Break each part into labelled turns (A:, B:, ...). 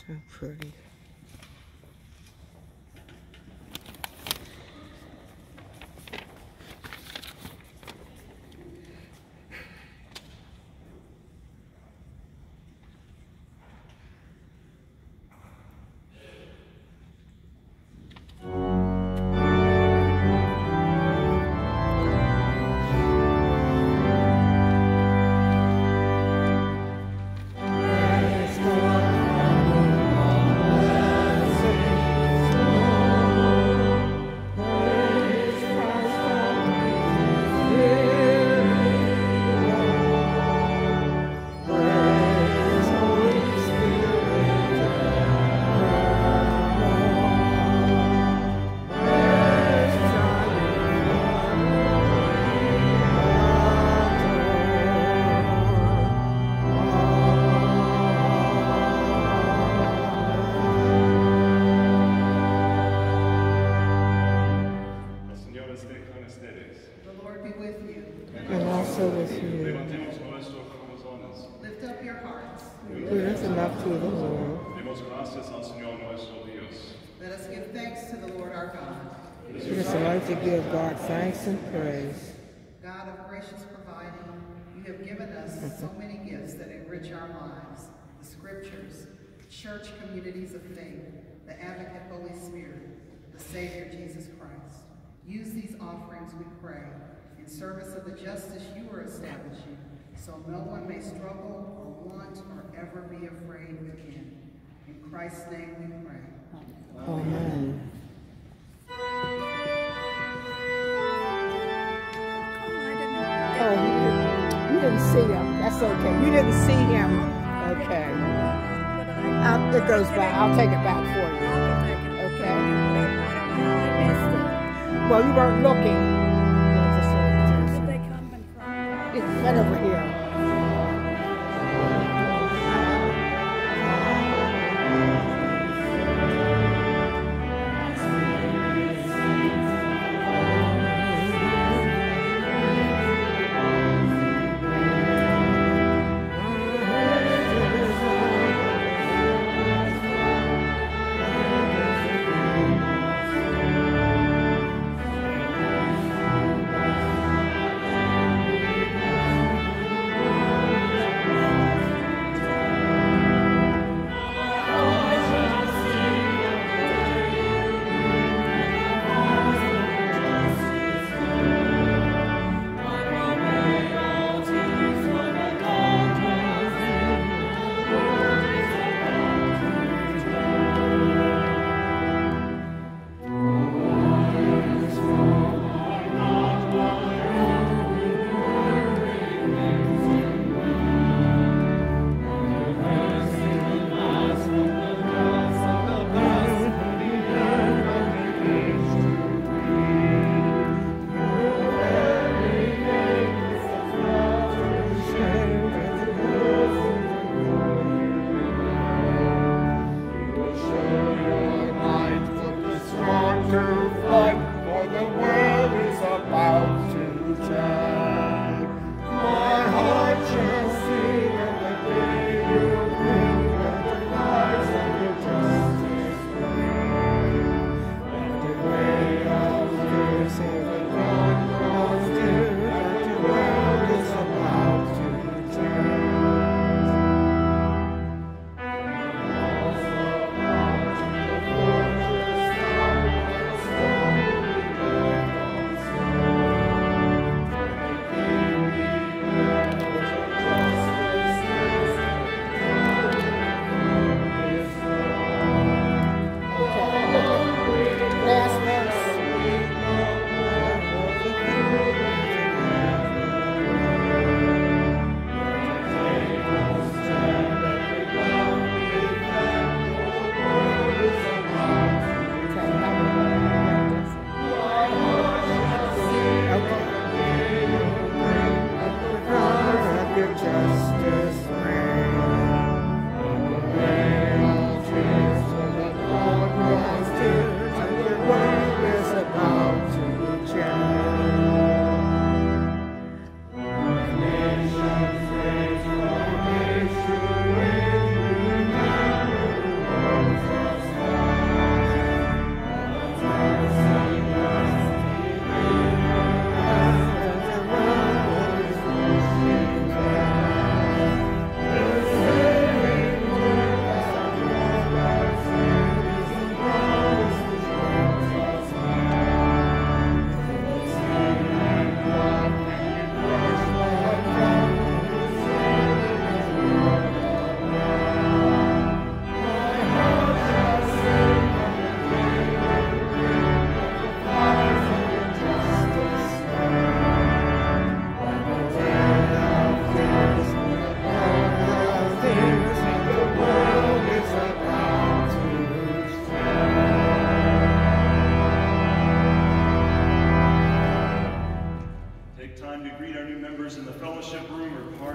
A: How pretty. To give God thanks and praise.
B: God of gracious providing, you have given us so many gifts that enrich our lives. The scriptures, church communities of faith, the advocate Holy Spirit, the Savior Jesus Christ. Use these offerings, we pray, in service of the justice you are establishing, so no one may struggle or want or ever be afraid again. In Christ's name we pray.
A: Amen. Oh, you didn't see him. That's okay. You didn't see him. Okay. It goes back. I'll take it back for you. Okay. Well, you weren't looking. Where did they come from? It went over here.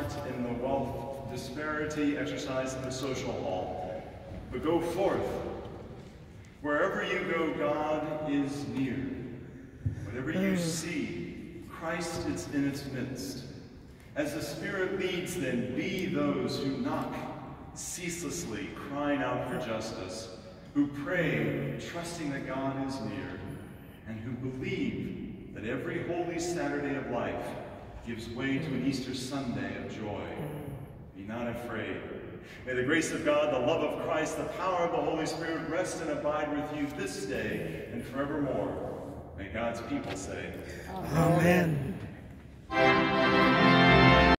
C: part in the wealth disparity exercised in the social hall, but go forth. Wherever you go, God is near. Whatever you see, Christ is in its midst. As the Spirit leads, then, be those who knock ceaselessly, crying out for justice, who pray, trusting that God is near, and who believe that every Holy Saturday of life gives way to an Easter Sunday of joy. Be not afraid. May the grace of God, the love of Christ, the power of the Holy Spirit rest and abide with you this day and forevermore. May God's people say,
A: Amen.